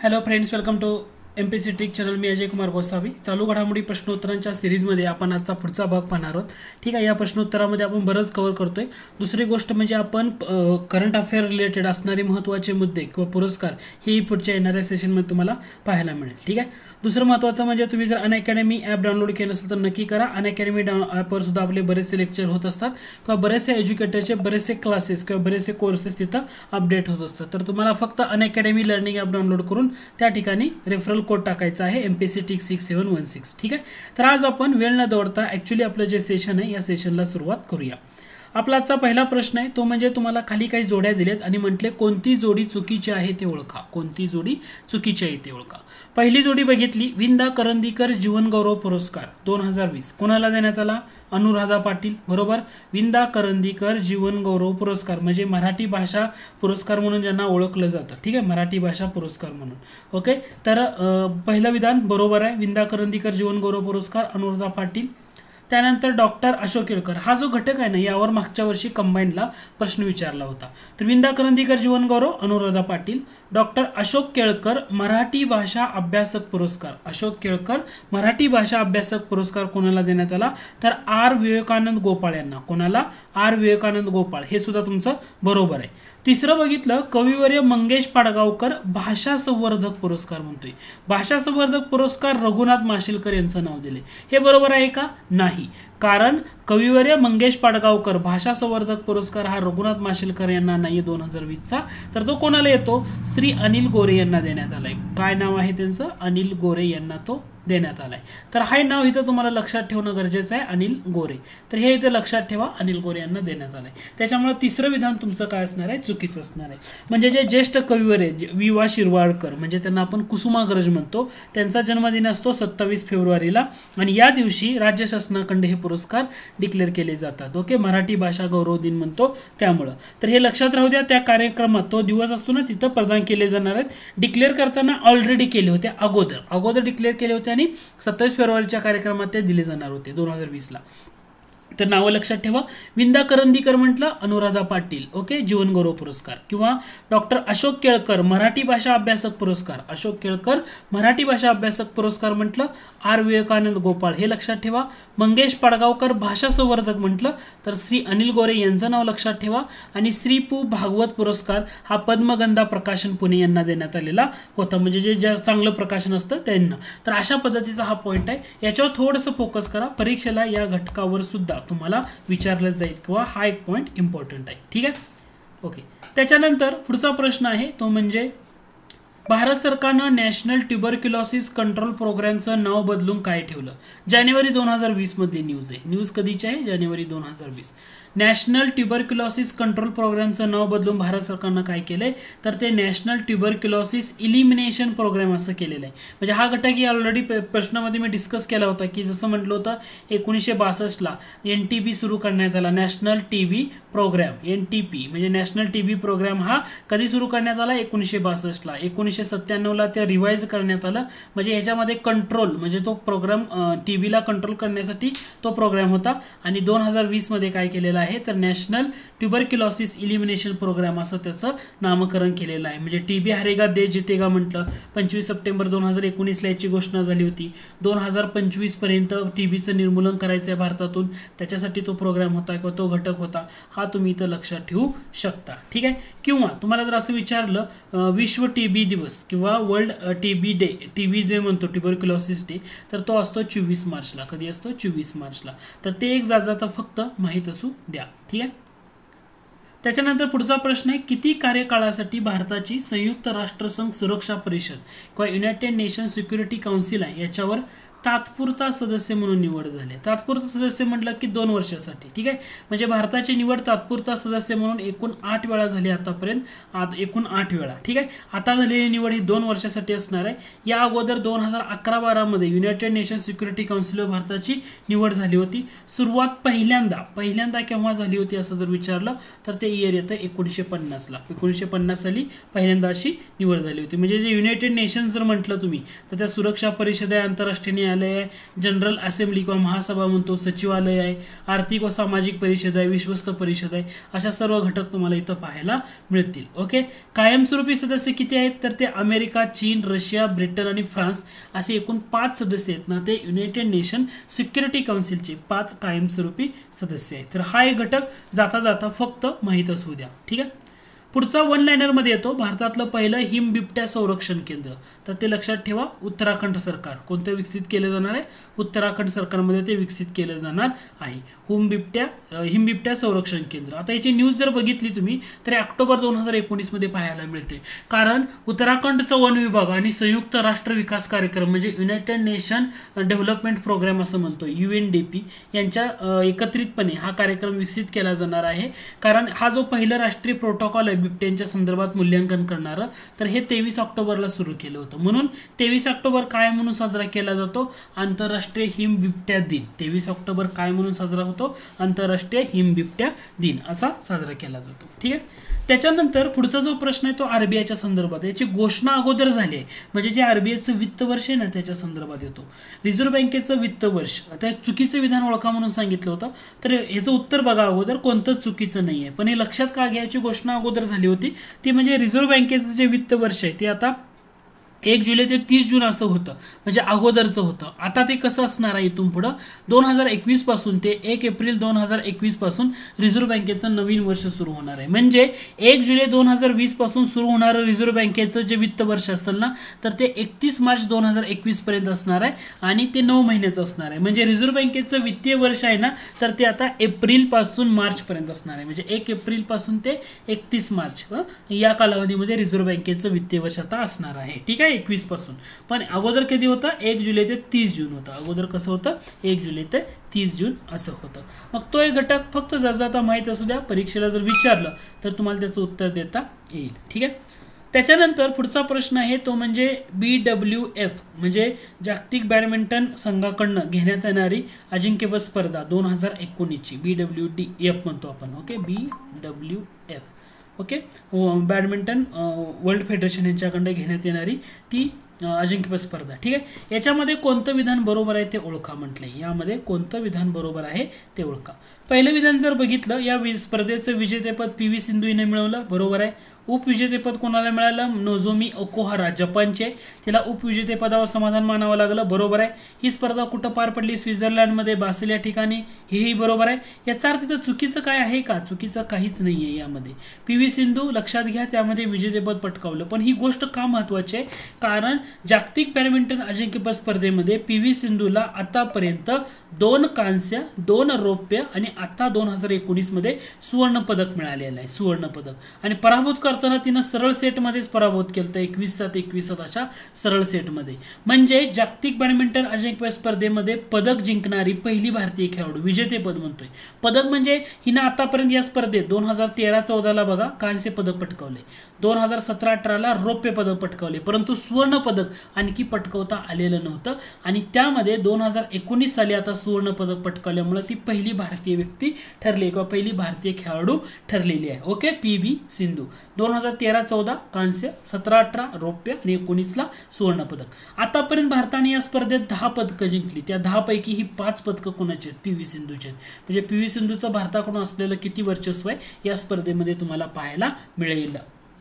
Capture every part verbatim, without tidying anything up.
Hello friends, welcome to M P C trick channel. मी अजय कुमार गोसावी. चालू घडामोडी प्रश्नोत्तरांच्या सिरीजमध्ये आपण आजचा पुढचा भाग पाहणार आहोत. ठीक आहे, या प्रश्नोत्तरामध्ये आपण बरंच कव्हर करतोय. दुसरी गोष्ट म्हणजे आपण करंट अफेअर रिलेटेड असणारे महत्त्वाचे मुद्दे किंवा पुरस्कार हे पुढच्या येणाऱ्या सेशनमध्ये तुम्हाला पाहायला मिळेल. ठीक आहे, दुसरं महत्त्वाचं म्हणजे तुम्ही जर अनअकॅडमी ॲप डाउनलोड केलं असेल तर नक्की करा. अनअकॅडमी डाऊन ॲपवर सुद्धा आपले बरेचसे लेक्चर होत असतात किंवा बरेचसे एज्युकेटरचे बरेचसे क्लासेस किंवा बरेचसे कोर्सेस तिथं अपडेट होत असतात. तर तुम्हाला फक्त अनअकॅडमी लर्निंग ॲप डाउनलोड करून त्या ठिकाणी रेफरल कोड टाकायचा आहे M P C tick six seven one six. ठीक आहे, तर आज आपण वेळ न दौडता ॲक्च्युली आपलं जे सेशन आहे या सेशनला सुरुवात करूया. आपला आजचा पहिला प्रश्न आहे तो म्हणजे तुम्हाला खाली काही जोड्या दिलेत आणि म्हटले कोणती जोडी चुकीची आहे ते ओळखा. कोणती जोडी चुकीची आहे ते ओळखा. पहिली जोडी बघितली, विंदा करंदीकर जीवनगौरव पुरस्कार दोन हजार वीस कोणाला देण्यात आला? अनुराधा पाटील. बरोबर. विंदा करंदीकर जीवनगौरव पुरस्कार म्हणजे मराठी भाषा पुरस्कार म्हणून ज्यांना ओळखलं जातं. ठीक आहे, मराठी भाषा पुरस्कार म्हणून. ओके, तर पहिलं विधान बरोबर आहे. विंदा करंदीकर जीवनगौरव पुरस्कार अनुराधा पाटील. त्यानंतर डॉक्टर अशोक केळकर हा जो घटक आहे ना यावर मागच्या वर्षी कंबाईनला प्रश्न विचारला होता. तर विंदा करंदीकर जीवनगौरव अनुराधा पाटील. डॉक्टर अशोक केळकर मराठी भाषा अभ्यासक पुरस्कार. अशोक केळकर मराठी भाषा अभ्यासक पुरस्कार कोणाला देण्यात आला? तर आर विवेकानंद गोपाळ यांना. कोणाला? आर विवेकानंद गोपाळ. हे सुद्धा तुमचं बरोबर आहे. तिसरं बघितलं, कविवर्य मंगेश पाडगावकर भाषा संवर्धक पुरस्कार म्हणतोय. भाषा संवर्धक पुरस्कार रघुनाथ माशेलकर यांचं नाव दिले. हे बरोबर आहे का? नाही, कारण कविवर्य मंगेश पाडगावकर भाषा संवर्धक पुरस्कार हा रघुनाथ माशेलकर यांना नाही दोन हजार वीसचा. तर तो कोणाला येतो? श्री अनिल गोरे यांना देण्यात आलाय. काय नाव आहे त्यांचं? अनिल गोरे यांना तो देण्यात आलाय. तर हे नाव इथं तुम्हाला लक्षात ठेवणं गरजेचं आहे, अनिल गोरे. तर हे इथे लक्षात ठेवा, अनिल गोरे यांना देण्यात आलंय. त्याच्यामुळे तिसरं विधान तुमचं काय असणार आहे? चुकीचं असणार आहे. म्हणजे जे ज्येष्ठ कविवर्य वि वा शिरवाडकर म्हणजे त्यांना आपण कुसुमाग्रज म्हणतो, त्यांचा जन्मदिन असतो सत्तावीस फेब्रुवारीला आणि या दिवशी राज्य शासनाकडे हे पुरस्कार डिक्लेअर केले जातात. ओके, मराठी भाषा गौरव दिन म्हणतो त्यामुळं. तर हे लक्षात राहू द्या. त्या कार्यक्रमात तो दिवस असतो ना तिथं प्रदान केले जाणार आहेत. डिक्लेअर करताना ऑलरेडी केले होते, अगोदर अगोदर डिक्लेअर केले होते आणि सत्तावीस फेब्रुवारीच्या कार्यक्रमात ते दिले जाणार होते दोन हजार वीस ला. तर नावं लक्षात ठेवा. विंदा करंदीकर म्हटलं अनुराधा पाटील. ओके, जीवनगौरव पुरस्कार. किंवा डॉक्टर अशोक केळकर मराठी भाषा अभ्यासक पुरस्कार. अशोक केळकर मराठी भाषा अभ्यासक पुरस्कार म्हटलं आर विवेकानंद गोपाळ. हे लक्षात ठेवा. मंगेश पाडगावकर भाषा संवर्धक म्हटलं तर श्री अनिल गोरे यांचं नाव लक्षात ठेवा. आणि श्री पु भागवत पुरस्कार हा पद्मगंधा प्रकाशन पुणे यांना देण्यात आलेला होता. म्हणजे जे जे चांगलं प्रकाशन असतं त्यांना. तर अशा पद्धतीचा हा पॉईंट आहे. याच्यावर थोडंसं फोकस करा. परीक्षेला या घटकावर सुद्धा तुम्हाला विचारलं जाईल किंवा हा एक पॉईंट इम्पॉर्टंट आहे. ठीक आहे, ओके. त्याच्यानंतर पुढचा प्रश्न आहे तो म्हणजे भारत सरकारनं नॅशनल ट्युबरक्युलोसिस कंट्रोल प्रोग्रामचं नाव बदलून काय ठेवलं? जानेवारी दोन हजार वीस मधली न्यूज आहे. न्यूज कधीची आहे? जानेवारी दोन हजार वीस. नॅशनल ट्युबरक्युलोसिस कंट्रोल प्रोग्रामचं नाव बदलून भारत सरकारनं काय केलंय? तर ते नॅशनल ट्युबरक्युलोसिस इलिमिनेशन प्रोग्राम असं केलेलं आहे. म्हणजे हा घटक ही ऑलरेडी प्रश्नामध्ये मी डिस्कस केला होता की जसं म्हटलं होतं एकोणीसशे बासष्टला एन टी पी सुरू करण्यात आला. National T B programme, N T P म्हणजे नॅशनल टी बी प्रोग्राम हा कधी सुरू करण्यात आला? एकोणीसशे बासष्टला. एकोणीसशे सत्त्याण्णवला त्या रिवाइज करण्यात आलं. म्हणजे ह्याच्यामध्ये कंट्रोल म्हणजे तो प्रोग्राम टीबीला कंट्रोल करण्यासाठी तो प्रोग्राम होता. आणि दोन हजार वीस मध्ये काय केलेलं आहे तर नॅशनल ट्युबरक्युलोसिस इलिमिनेशन प्रोग्राम असं त्याचं नामकरण केलेलं आहे. म्हणजे टीबी हरेगा देश जितेगा म्हटलं. पंचवीस सप्टेंबर दोन हजार एकोणीसला याची घोषणा झाली होती. दोन हजार पंचवीस पर्यंत टीबीचं निर्मूलन करायचं आहे भारतातून, त्याच्यासाठी तो प्रोग्राम होता किंवा तो घटक होता. हा तुम्ही इथं लक्षात ठेवू शकता. ठीक आहे. किंवा तुम्हाला जर असं विचारलं विश्व टीबी दिवस किंवा world TB day, TB day म्हणतो ट्युबरक्युलोसिस डे, तर तो असतो चोवीस मार्चला. कधी असतो? चोवीस मार्चला. तर ते एक जाता फक्त माहीत असू द्या. ठीक आहे. त्याच्यानंतर पुढचा प्रश्न आहे, किती कार्यकाळासाठी भारताची संयुक्त राष्ट्रसंघ सुरक्षा परिषद किंवा युनायटेड नेशन सिक्युरिटी काउन्सिल आहे याच्यावर तात्पुरता सदस्य म्हणून निवड झाली? तात्पुरता सदस्य म्हटलं की दोन वर्षासाठी. ठीक आहे, म्हणजे भारताची निवड तात्पुरता सदस्य म्हणून एकूण आठ वेळा झाली आतापर्यंत. आत एकूण आठ वेळा. ठीक आहे, आता झालेली निवड ही दोन वर्षासाठी असणार आहे. या अगोदर दोन हजार अकरा बारा मध्ये युनायटेड नेशन सिक्युरिटी काउन्सिलवर भारताची निवड झाली होती. सुरुवात पहिल्यांदा पहिल्यांदा केव्हा झाली होती असं जर विचारलं तर ते इयर येतं एकोणीसशे पन्नासला. एकोणीसशे पन्नास साली पहिल्यांदा अशी निवड झाली होती. म्हणजे जे युनायटेड नेशन जर म्हटलं तुम्ही तर त्या सुरक्षा परिषद आहे, आंतरराष्ट्रीय न्यायालय आहे, जनरल असेंब्ली किंवा महासभा म्हणतो, सचिवालय आहे, आर्थिक व सामाजिक परिषद आहे, विश्वस्त परिषद आहे, अशा सर्व घटक तुम्हाला इथं पाहायला मिळतील. ओके. कायमस्वरूपी सदस्य किती आहेत तर ते अमेरिका, चीन, रशिया, ब्रिटन आणि फ्रान्स असे एकूण पाच सदस्य आहेत ना, ते युनायटेड नेशन सिक्युरिटी काउन्सिलचे पाच कायमस्वरूपी सदस्य आहेत. तर हा एक घटक जाता जाता फक्त माहीत असू द्या. ठीक आहे. पुढचा वन लाइनर मध्ये येतो, भारतातलं पहिलं हिम बिबट्या संरक्षण केंद्र. तर ते लक्षात ठेवा, उत्तराखंड सरकार कोणतं विकसित केलं जाणार आहे, उत्तराखंड सरकारमध्ये ते विकसित केलं जाणार आहे. हिम बिबट्या हिम बिबट्या संरक्षण केंद्र. आता याची न्यूज जर बघितली तुम्ही तर ऑक्टोबर दोन हजार एकोणीस मध्ये पाहायला मिळते. कारण उत्तराखंडचा वन विभाग आणि संयुक्त राष्ट्र विकास कार्यक्रम म्हणजे युनायटेड नेशन डेव्हलपमेंट प्रोग्राम असं म्हणतो, युएनडीपी यांच्या एकत्रितपणे हा कार्यक्रम विकसित केला जाणार आहे. कारण हा जो पहिला राष्ट्रीय प्रोटोकॉल आहे बिबट्यांच्या संदर्भात मूल्यांकन करणारं, तर हे तेवीस ऑक्टोबरला सुरू केलं होतं. म्हणून तेवीस ऑक्टोबर काय म्हणून साजरा केला जातो, आंतरराष्ट्रीय हिम बिबट्या दिन. तेवीस ऑक्टोबर काय म्हणून साजरा होतो, आंतरराष्ट्रीय हिम बिबट्या दिन असा साजरा केला जातो. ठीक आहे. त्याच्यानंतर पुढचा जो प्रश्न आहे तो आरबीआयच्या संदर्भात. याची घोषणा अगोदर झाली आहे, म्हणजे जे आरबीआयचं वित्त वर्ष आहे ना त्याच्या संदर्भात येतो. रिझर्व्ह बँकेचं वित्त वर्ष, आता चुकीचं विधान ओळखा म्हणून सांगितलं होतं, तर ह्याचं उत्तर बघा अगोदर, कोणतंच चुकीचं नाही आहे. पण हे लक्षात का घ्यायची घोषणा अगोदर झाली होती, ती म्हणजे रिझर्व्ह बँकेचं जे वित्त वर्ष आहे ते आता एक जुलै ते तीस जून असं होतं, म्हणजे अगोदरचं होतं. आता ते कसं असणार आहे इथून पुढं, दोन हजार एकवीस पासून ते एक एप्रिल दोन हजार एकवीस पासून रिझर्व्ह बँकेचं नवीन वर्ष सुरू होणार आहे. म्हणजे एक जुलै दोन हजार वीस पासून सुरू होणारं रिझर्व्ह बँकेचं जे वित्त वर्ष असेल ना, तर ते एकतीस मार्च दोन हजार एकवीस पर्यंत असणार आहे आणि ते नऊ महिन्याचं असणार आहे. म्हणजे रिझर्व्ह बँकेचं वित्तीय वर्ष आहे ना, तर ते आता एप्रिल पासून मार्च पर्यंत असणार आहे. म्हणजे एक एप्रिल पासून ते एकतीस मार्च या कालावधीमध्ये रिझर्व्ह बँकेचं वित्तीय वर्ष आता असणार आहे. ठीक आहे, एकवीस पासून. पण अगोदर कधी होतं, एक जुलै ते तीस जून होतं. अगोदर कसं होतं, एक जुलै ते तीस जून असं होतं. मग तो एक घटक फक्त जाता माहीत असू द्या, परीक्षेला जर विचारलं तर तुम्हाला त्याचं उत्तर देता येईल. ठीक आहे. त्याच्यानंतर पुढचा प्रश्न आहे तो म्हणजे बी डब्ल्यू एफ म्हणजे जागतिक बॅडमिंटन संघाकडनं घेण्यात येणारी अजिंक्यपद स्पर्धा दोन हजार एकोणीसची बी डब्ल्यू डी एफ म्हणतो आपण. Okay, B W F. Okay, badminton world federation यांच्याकडे घेण्यात येणारी ती अजिंक्यपद स्पर्धा. ठीक आहे. याच्यामध्ये कोणतं विधान बरोबर आहे ते ओळखा म्हटलंय. यामध्ये कोणतं विधान बरोबर आहे ते ओळखा. पहिलं विधान जर बघितलं, या स्पर्धेचं विजेतेपद पी व्ही सिंधू हिने मिळवलं, बरोबर आहे. उपविजेतेपद कोणाला मिळालं, नोझोमी ओकुहारा जपानचे, तिला उपविजेतेपदावर समाधान मानावं लागलं, बरोबर आहे. ही स्पर्धा कुठं पार पडली, स्वित्झर्लंडमध्ये बासेल या ठिकाणी, हेही बरोबर आहे. याचा अर्थ तिथं चुकीचं काय आहे का, चुकीचं काहीच नाही आहे यामध्ये. पी व्ही सिंधू लक्षात घ्या त्यामध्ये विजेतेपद पटकावलं. पण ही गोष्ट का महत्वाची आहे, कारण जागतिक बॅडमिंटन अजिंक्यपद स्पर्धेमध्ये पी व्ही सिंधूला आतापर्यंत दोन कांस्य, दोन रौप्य आणि आता दोन हजार एकोणीस मध्ये सुवर्ण पदक मिळालेलं आहे, सुवर्ण पदक. आणि पराभूत करताना तिनं सरळ सेटमध्येच पराभूत केलं, एकवीस सात एकवीस सात अशा सरळ सेटमध्ये. म्हणजे जागतिक बॅडमिंटन अजिंक्यपद स्पर्धेमध्ये पदक जिंकणारी पहिली भारतीय खेळाडू, विजेतेपद म्हणतोय. पदक म्हणजे हिनं आतापर्यंत या स्पर्धेत दोन हजार तेरा चौदाला बघा कांस्य पदक पटकावले, दोन हजार सतरा अठराला रौप्य पदक पटकावले, परंतु सुवर्ण पदक आणखी पटकवता आलेलं नव्हतं. आणि त्यामध्ये दोन हजार एकोणीस साली आता सुवर्ण पदक पटकावल्यामुळे ती पहिली भारतीय व्यक्ती ठरली किंवा पहिली भारतीय खेळाडू ठरलेली आहे. Okay, P V Sindhu. दोन हजार तेरा चौदा कांस्य, सतरा अठरा रौप्य आणि एकोणीसला सुवर्ण पदक. आतापर्यंत भारताने या स्पर्धेत दहा पदकं जिंकली, त्या दहा पैकी ही पाच पदकं कोणाची आहेत, पी व्ही सिंधूची आहेत. म्हणजे पी व्ही सिंधूचं भारताकडून असलेलं किती वर्चस्व आहे या स्पर्धेमध्ये तुम्हाला पाहायला मिळेल.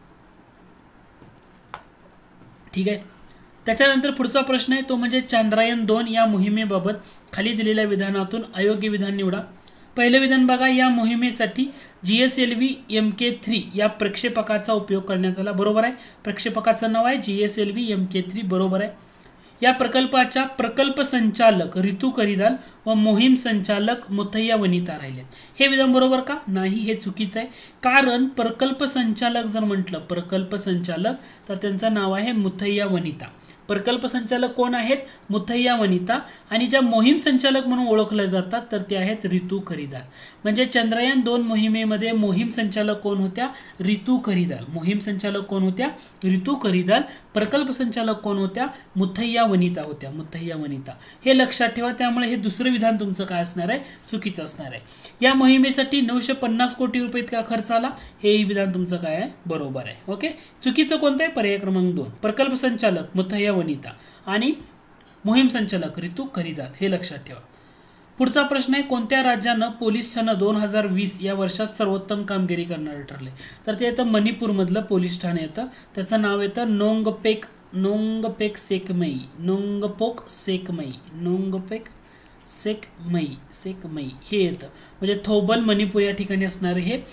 ठीक आहे. त्याच्यानंतर पुढचा प्रश्न आहे तो म्हणजे चांद्रयान दोन या मोहिमेबाबत खाली दिलेल्या विधानातून अयोग्य विधान निवडा. पहिलं विधान बघा, या मोहिमेसाठी G S L V M K three या प्रक्षेपकाचा उपयोग करण्यात आला, बरोबर आहे. प्रक्षेपकाचं नाव आहे G S L V M K three, बरोबर आहे. या प्रकल्पाच्या प्रकल्प संचालक रितू करिदाल व मोहीम संचालक मुथय्या वनिता राहिलेत. हे विधान बरोबर का नाही, हे चुकीचं आहे. कारण प्रकल्प संचालक जर म्हटलं, प्रकल्प संचालक, तर त्यांचं नाव आहे मुथय्या वनिता. प्रकल्प संचालक कोण आहेत, मुथय्या वनिता. आणि ज्या मोहीम संचालक म्हणून ओळखले जातात तर ते आहेत रितू करिदाल. म्हणजे चंद्रयान दोन मोहिमेमध्ये मोहीम संचालक कोण होत्या, रितू करिदाल. मोहीम संचालक कोण होत्या, रितू करिदाल. प्रकल्प संचालक कोण होत्या, मुथय्या वनिता होत्या, मुथय्या वनिता. हे लक्षात ठेवा. त्यामुळे हे दुसरं विधान तुमचं काय असणार आहे, चुकीचं असणार आहे. या मोहिमेसाठी नऊशे पन्नास कोटी रुपये इतका खर्च आला, हे विधान तुमचं काय आहे, बरोबर आहे. ओके, चुकीचं कोणतं आहे, पर्याय क्रमांक दोन. प्रकल्प संचालक मुथय्या वनिता आणि मोहीम संचालक रितू खरीदार, हे लक्षात ठेवा. पुढचा प्रश्न आहे, कोणत्या राज्यानं पोलीस ठाणं दोन हजार वीस या वर्षात सर्वोत्तम कामगिरी करणारे ठरले? तर ते येतं मणिपूरमधलं पोलीस ठाणे येतं. त्याचं नाव येतं नोंगपेक नोंगपेक सेकमई नोंगपोक सेकमई नोंगपेक सेकमई सेकमई हे येतं. म्हणजे थौबल मणिपूर या ठिकाणी असणारे हे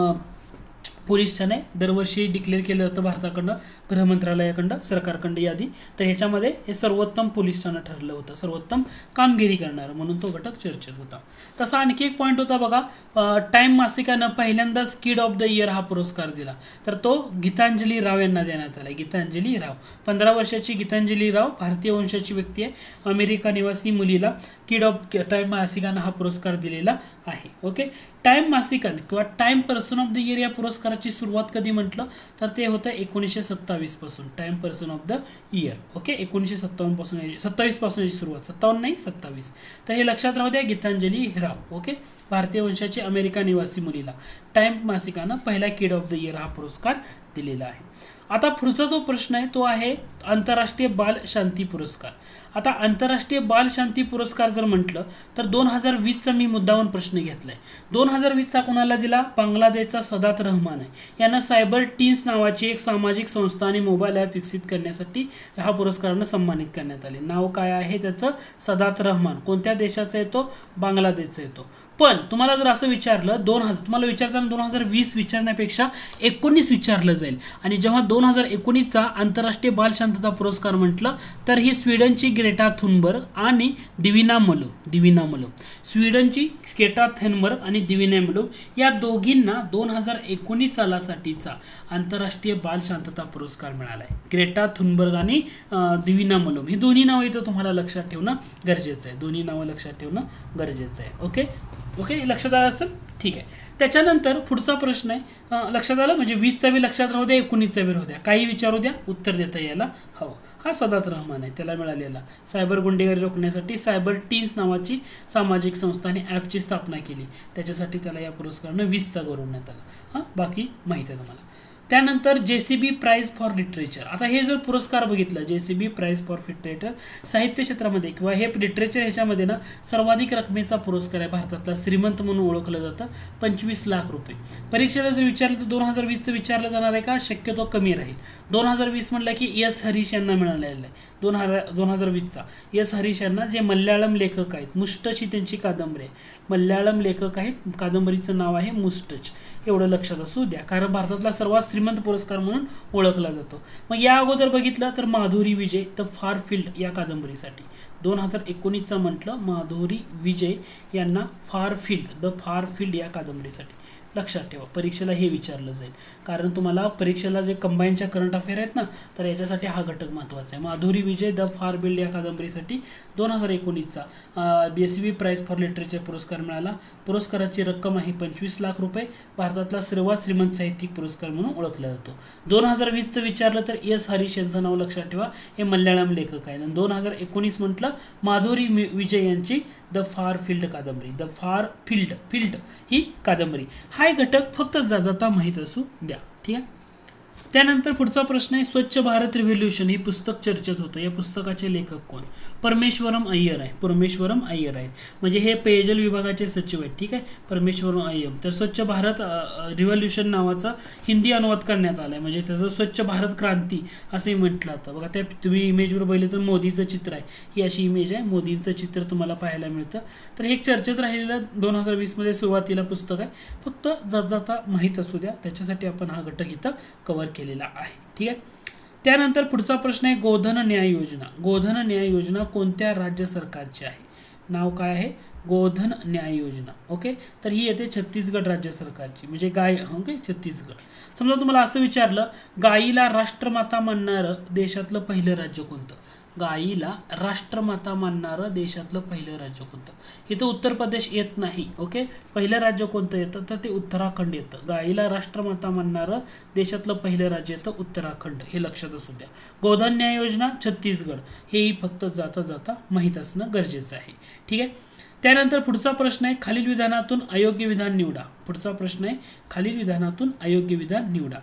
पोलीस ठाणे दरवर्षी डिक्लेअर केलं जातं भारताकडनं, गृह मंत्रालयाकडनं, सरकारकडं यादी. तर ह्याच्यामध्ये हे सर्वोत्तम पोलीस ठाणं ठरलं होतं, सर्वोत्तम कामगिरी करणारं, म्हणून तो घटक चर्चेत होता. तसा आणखी एक पॉईंट होता बघा, टाइम मासिकानं पहिल्यांदाच किड ऑफ द इयर हा पुरस्कार दिला. तर तो गीतांजली राव यांना देण्यात आला. गीतांजली राव, पंधरा वर्षाची गीतांजली राव, भारतीय वंशाची व्यक्ती आहे, अमेरिका निवासी मुलीला किड ऑफ टाइम मासिकानं हा पुरस्कार दिलेला आहे. ओके, टाइम मासिकाने किंवा Time person of the year या पुरस्काराची सुरुवात कधी म्हटलं तर ते होतं एकोणीसशे सत्तावीस पासून. Time person of the year, okay, एकोणीसशे सत्तावन्न पासून सत्तावीस पासून याची सुरुवात, सत्तावन्न नाही सत्तावीस. तर हे लक्षात राहू द्या, गीतांजली राव, ओके, भारतीय वंशाची अमेरिका निवासी मुलीला टाइम मासिकानं पहिला किड ऑफ द इयर हा पुरस्कार दिलेला आहे. आता पुढचा जो प्रश्न आहे तो आहे आंतरराष्ट्रीय बाल शांती पुरस्कार. आता आंतरराष्ट्रीय बाल शांती पुरस्कार जर म्हटलं तर दोन हजार वीसचा मी मुद्दावून प्रश्न घेतलाय. दोन हजार वीसचा कोणाला दिला? बांगलादेशचा सदात रहमान आहे. यांना सायबर टीन्स नावाची एक सामाजिक संस्था आणि मोबाईल ॲप विकसित करण्यासाठी हा पुरस्कारानं सन्मानित करण्यात आले. नाव काय आहे त्याचं? सदात रहमान. कोणत्या देशाचा येतो? बांगलादेशचा येतो. पण तुम्हाला जर असं विचारलं, दोन हजार तुम्हाला विचारताना दोन हजार वीस विचारण्यापेक्षा एकोणीस विचारलं जाईल. आणि जेव्हा दोन हजार एकोणीसचा आंतरराष्ट्रीय बाल शांतता पुरस्कार म्हटलं तर ही स्वीडनची ग्रेटा थुनबर्ग आणि दिविना मलो दिविना मलो स्वीडनची ग्रेटा थुनबर्ग आणि दिविना मलो या दोघींना दोन हजार एकोणीस सालासाठीचा आंतरराष्ट्रीय बाल शांतता पुरस्कार मिळाला आहे. ग्रेटा थुनबर्ग आणि दिविना मलो ही दोन्ही नावं इथं तुम्हाला लक्षात ठेवणं गरजेचं आहे. दोन्ही नावं लक्षात ठेवणं गरजेचं आहे. ओके ओके लक्षात आलं असेल, ठीक आहे. त्याच्यानंतर पुढचा प्रश्न आहे, लक्षात आलं म्हणजे वीसचा बी लक्षात राहू द्या, एकोणीसचा बी राहू द्या, काही विचारू द्या, उत्तर देता यायला हवं. हा सदात रहमान आहे, त्याला मिळालेला सायबर गुंडेगिरी रोखण्यासाठी सायबर टीन्स नावाची सामाजिक संस्था आणि ॲपची स्थापना केली, त्याच्यासाठी त्याला या पुरस्कारानं वीसचा गौरवण्यात आला. हां, बाकी माहिती आहे तुम्हाला. त्यानंतर जेसीबी प्राइज फॉर लिटरेचर. आता हे जर पुरस्कार बघितलं, जेसीबी प्राइज फॉर लिटरेचर साहित्य क्षेत्रामध्ये किंवा हे लिटरेचर ह्याच्यामध्ये ना सर्वाधिक रकमेचा पुरस्कार आहे, भारतातला श्रीमंत म्हणून ओळखलं जातं, पंचवीस लाख रुपये. परीक्षेला जर विचारलं तर दोन हजार वीसचं विचारलं जाणार आहे का? शक्यतो कमी राहील. दोन हजार वीस म्हटलं की एस हरीश यांना मिळालेलं आहे. दोन हजार दोन हजार वीसचा एस हरीश यांना, जे मल्याळम लेखक आहेत. मुस्टच ही त्यांची कादंबरी आहे. मल्याळम लेखक आहेत, कादंबरीचं नाव आहे मुस्टच. एवढं लक्षात असू द्या, कारण भारतातला सर्वात श्रीमंत पुरस्कार म्हणून ओळखला जातो. मग या अगोदर बघितलं तर Madhuri Vijay the far field या कादंबरीसाठी दोन हजार एकोणीसचा म्हटलं, माधुरी विजय यांना far field the far field या कादंबरीसाठी. लक्षात ठेवा, परीक्षेला हे विचारलं जाईल, कारण तुम्हाला परीक्षेला जे कंबाईनच्या करंट अफेअर आहेत ना, तर याच्यासाठी हा घटक महत्त्वाचा आहे. Madhuri Vijay the far field या कादंबरीसाठी दोन हजार एकोणीसचा B S B prize for literature पुरस्कार मिळाला. पुरस्काराची रक्कम आहे पंचवीस लाख रुपये. भारतातला सर्वात श्रीमंत साहित्यिक पुरस्कार म्हणून ओळखला जातो. दोन हजार वीसचं विचारलं तर एस हरीश यांचं नाव लक्षात ठेवा, हे मल्याळम लेखक आहे. आणि दोन हजार एकोणीस म्हटलं माधुरी विजय यांची द फार फील्ड कादंबरी, द फार फील्ड फील्ड ही कादंबरी. हा घटक फक्त जाता माहीत असू द्या, ठीक आहे. त्यानंतर पुढचा प्रश्न आहे, स्वच्छ भारत रिव्होल्यूशन हे पुस्तक चर्चेत होतं. या पुस्तकाचे लेखक कोण? परमेश्वरम अय्यर आहे. परमेश्वरम अय्यर आहेत, म्हणजे हे पेयजल विभागाचे सचिव आहेत, ठीक आहे, परमेश्वरम अय्यर. तर स्वच्छ भारत रिव्होल्यूशन नावाचा हिंदी अनुवाद करण्यात आला आहे, म्हणजे त्याचं स्वच्छ भारत क्रांती असंही म्हटलं जातं. बघा, त्या तुम्ही इमेजवर बघितलं तर मोदीचं चित्र आहे, ही अशी इमेज आहे, मोदींचं चित्र तुम्हाला पाहायला मिळतं. तर हे एक चर्चेत राहिलेलं दोन हजार वीसमध्ये सुरुवातीला पुस्तक आहे, फक्त जात जाता माहीत असू द्या, त्याच्यासाठी आपण हा घटक इथं कव्हर केलेला आहे, ठीक आहे. त्यानंतर पुढचा प्रश्न आहे, गोधन न्याय योजना. गोधन न्याय योजना कोणत्या राज्य सरकारची आहे? नाव काय आहे? गोधन न्याय योजना. ओके, तर ही येते छत्तीसगड राज्य सरकारची, म्हणजे गाय. ओके, छत्तीसगड. समजा तुम्हाला असं विचारलं, गायीला राष्ट्रमाता मानणारं देशातलं पहिलं राज्य कोणतं? गायीला राष्ट्रमाता मानणारं देशातलं पहिलं राज्य कोणतं? इथं उत्तर प्रदेश येत नाही. ओके, पहिलं राज्य कोणतं येतं तर ते उत्तराखंड येतं. गायीला राष्ट्रमाता मानणारं देशातलं पहिलं राज्य येतं उत्तराखंड, हे लक्षात असू द्या. गोधन न्याय योजना छत्तीसगड, हेही फक्त जाता जाता माहीत असणं गरजेचं आहे, ठीक आहे. त्यानंतर पुढचा प्रश्न आहे, खालील विधानातून अयोग्य विधान निवडा. पुढचा प्रश्न आहे, खालील विधानातून अयोग्य विधान निवडा.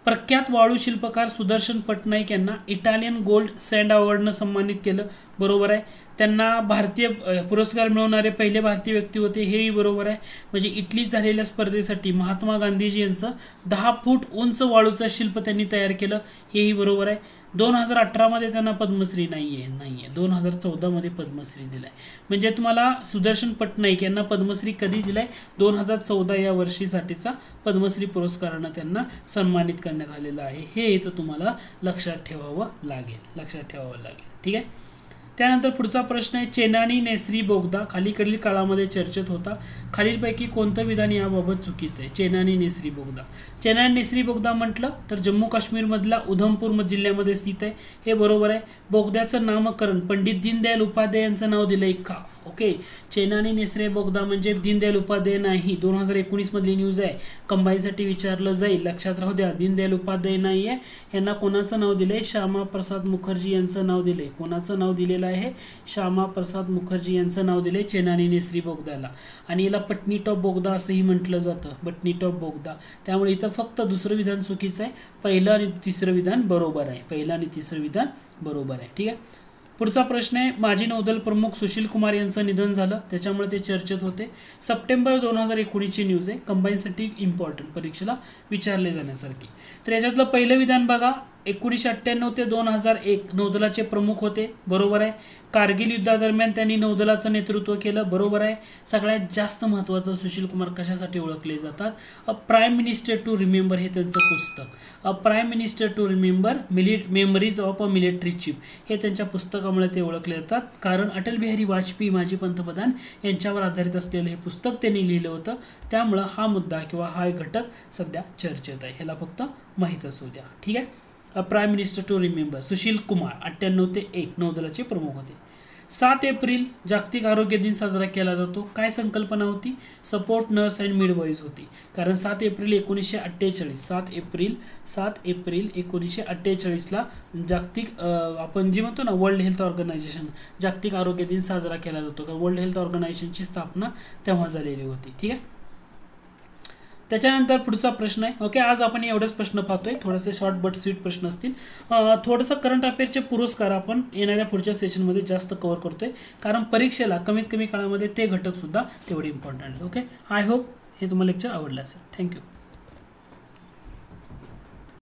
प्रख्यात वाळू शिल्पकार सुदर्शन पटनाईक यांना इटालियन गोल्ड सँड अवॉर्डनं सन्मानित केलं, बरोबर आहे. त्यांना भारतीय पुरस्कार मिळवणारे पहिले भारतीय व्यक्ती होते, हेही बरोबर आहे. म्हणजे इटलीत झालेल्या स्पर्धेसाठी महात्मा गांधीजी यांचं दहा फूट उंच वाळूचं शिल्प त्यांनी तयार केलं, हेही बरोबर आहे. दोन हजार अठरामध्ये त्यांना पद्मश्री नाही आहे नाही आहे दोन हजार चौदामध्ये पद्मश्री दिलाय. म्हणजे तुम्हाला सुदर्शन पटनाईक यांना पद्मश्री कधी दिलाय? दोन हजार चौदा या वर्षीसाठीचा पद्मश्री पुरस्कारानं त्यांना सन्मानित करण्यात आलेलं आहे. हे इथं तुम्हाला लक्षात ठेवावं लागेल लक्षात ठेवावं लागेल ठीक आहे. त्यानंतर पुढचा प्रश्न आहे, चेनानी नेसरी बोगदा खालीकडील काळामध्ये चर्चेत होता, खालीलपैकी कोणतं विधान याबाबत चुकीचं आहे? चेनानी नेसरी बोगदा चेनानी नेसरी बोगदा म्हटलं तर जम्मू काश्मीरमधला उधमपूर जिल्ह्यामध्ये स्थित आहे, हे बरोबर आहे. बोगद्याचं नामकरण पंडित दीनदयाल उपाध्याय यांचं नाव दिलंय का? ओके, चेनानी नेसरी बोगदा म्हणजे दीनदयाल उपाध्याय नाही, दोन हजार एकोणीस मधली न्यूज आहे, कंबाईनसाठी विचारलं जाईल, लक्षात राहू द्या. दीनदयाल उपाध्याय नाही आहे, यांना कोणाचं नाव दिलंय? श्यामा प्रसाद मुखर्जी यांचं नाव दिलंय. कोणाचं नाव दिलेलं आहे? श्यामा प्रसाद मुखर्जी यांचं नाव दिलंय चेनानी नेसरी बोगद्याला. आणि याला पटनीटॉप बोगदा असंही म्हटलं जातं, पटनीटॉप बोगदा. त्यामुळे इथं फक्त दुसरं विधान चुकीचं आहे, पहिलं आणि तिसरं विधान बरोबर आहे. पहिलं आणि तिसरं विधान बरोबर आहे ठीक आहे. पुढचा प्रश्न आहे, माजी नौदल प्रमुख सुशील कुमार यांचं निधन झालं, त्याच्यामुळे ते चर्चेत होते. सप्टेंबर दोन हजार एकोणीसची न्यूज आहे, कंबाईनसाठी इम्पॉर्टंट, परीक्षेला विचारले जाण्यासारखी. तर याच्यातलं पहिलं विधान बघा, एकोणीसशे अठ्ठ्याण्णव ते दोन हजार एक नौदलाचे प्रमुख होते, बरोबर आहे. कारगिल युद्धादरम्यान त्यांनी नौदलाचं नेतृत्व केलं, बरोबर आहे. सगळ्यात जास्त महत्त्वाचं सुशील कुमार कशासाठी ओळखले जातात? A prime minister to remember हे त्यांचं पुस्तक, a prime minister to remember mili memories of a military chief, हे त्यांच्या पुस्तकामुळे ते ओळखले जातात. कारण अटल बिहारी वाजपेयी माजी पंतप्रधान यांच्यावर आधारित असलेलं हे पुस्तक त्यांनी लिहिलं होतं, त्यामुळं हा मुद्दा किंवा हा एक घटक सध्या चर्चेत आहे, ह्याला फक्त माहीत असू द्या ठीक आहे. Prime minister to remember Sushil Kumar अठ्ठ्याण्णव ते एक नौदलाचे प्रमुख होते. सात एप्रिल जागतिक आरोग्य दिन साजरा केला जातो, काय संकल्पना होती? सपोर्ट नर्स अँड मिडवाईज होती. कारण सात एप्रिल एकोणीसशे अठ्ठेचाळीस सात एप्रिल सात एप्रिल एकोणीसशे अठ्ठेचाळीसला जागतिक आपण जे म्हणतो ना वर्ल्ड हेल्थ ऑर्गनायझेशन, जागतिक आरोग्य दिन साजरा केला जातो, कारण वर्ल्ड हेल्थ ऑर्गनायझेशनची स्थापना तेव्हा झालेली होती ठीक आहे. त्याच्यानंतर पुढचा प्रश्न आहे, ओके, आज आपण एवढेच प्रश्न पाहतोय, थोडेसे शॉर्ट बट स्वीट प्रश्न असतील. थोडंसं करंट अफेअरचे पुरस्कार आपण येणाऱ्या पुढच्या सेशनमध्ये जास्त कव्हर करतोय, कारण परीक्षेला कमीत कमी काळामध्ये ते घटक सुद्धा तेवढे इम्पॉर्टंट. ओके, आय होप हे तुम्हाला लेक्चर आवडलं असेल. थँक्यू.